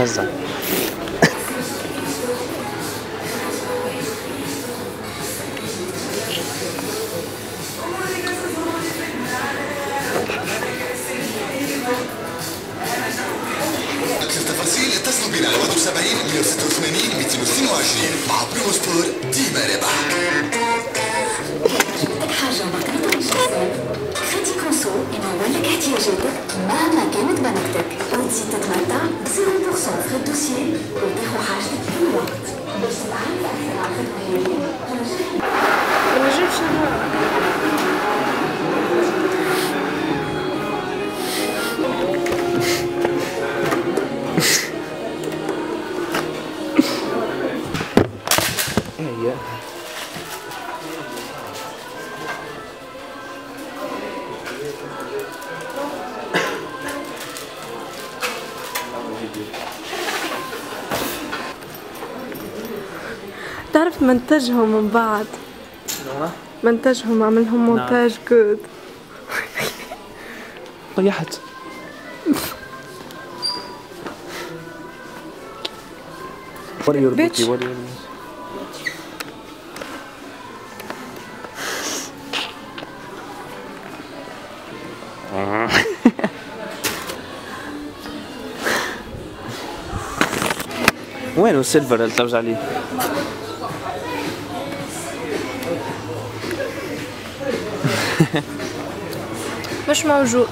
نهزها. التفاصيل اتصلوا بنا على 71 186 222 مع بريمو سبور ديما ربح. حاجة ما تقدرش تنساها خدي كونسو ينور لك احتياجاتك مهما كانت بنكتك وتزيد تتمتع ب 0% في الدوسيي وتاخذ حاجتك في أي وقت. باش تتعرف أكثر على الخدمة هذه ما نجمش هي تعرف منتجهم من بعد منتجهم عملهم مونتاج جود. طيحت. What are your booty? What are your وين السيلفر اللي ترجع لي؟ مش موجود.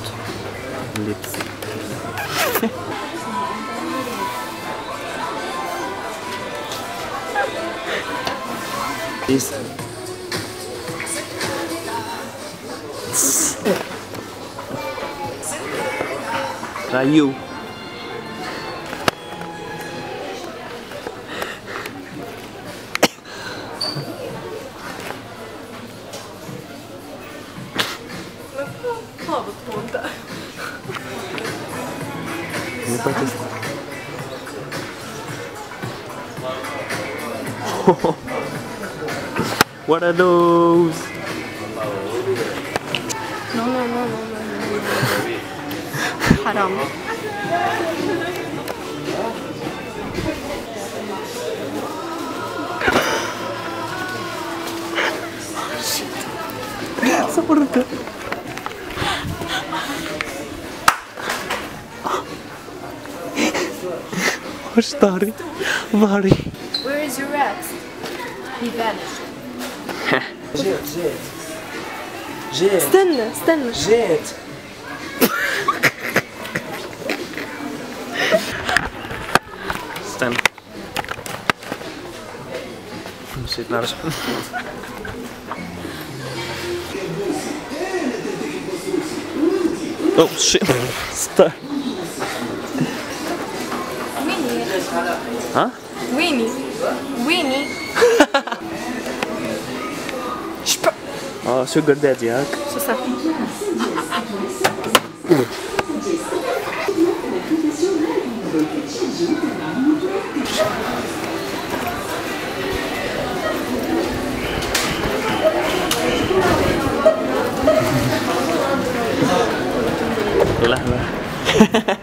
Please. Try you. What are those? No. حرام. صبرت. وش ظهري؟ ظهري. Where is your ex? He vanished. جيت استنى جيت. استنى نسيت نرجع. اوه شيت ستار. ها؟ ويني شوجر دادي هاك. شو صار؟ لحظة.